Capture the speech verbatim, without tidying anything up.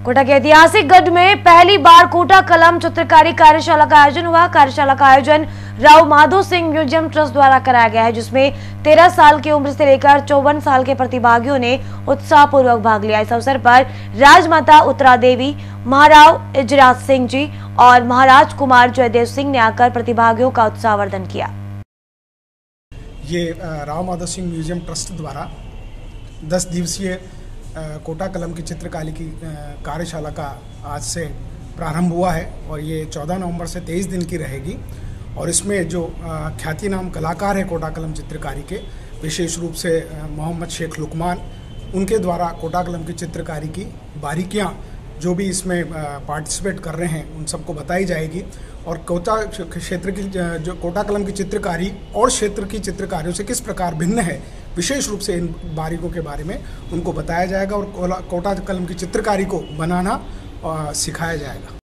कोटा के ऐतिहासिक गढ़ में पहली बार कोटा कलम चित्रकारी कार्यशाला का आयोजन हुआ। कार्यशाला का आयोजन राव माधो सिंह म्यूजियम ट्रस्ट द्वारा कराया गया है, जिसमें तेरह साल की उम्र से लेकर चौवन साल के प्रतिभागियों ने उत्साहपूर्वक भाग लिया। इस अवसर पर राजमाता उत्तरा देवी, महाराव इजराज सिंह जी और महाराज कुमार जयदेव सिंह ने आकर प्रतिभागियों का उत्साहवर्धन किया। ये राव माधो सिंह म्यूजियम ट्रस्ट द्वारा दस दिवसीय कोटा कलम की चित्रकारी की कार्यशाला का आज से प्रारंभ हुआ है और ये चौदह नवंबर से तेईस दिन की रहेगी। और इसमें जो ख्याति नाम कलाकार है कोटा कलम चित्रकारी के, विशेष रूप से मोहम्मद शेख लुकमान, उनके द्वारा कोटा कलम की चित्रकारी की बारीकियां जो भी इसमें पार्टिसिपेट कर रहे हैं उन सबको बताई जाएगी। और कोटा क्षेत्र की जो कोटा कलम की चित्रकारी और क्षेत्र की चित्रकारियों से किस प्रकार भिन्न है, विशेष रूप से इन बारीकों के बारे में उनको बताया जाएगा और कोटा कलम की चित्रकारी को बनाना सिखाया जाएगा।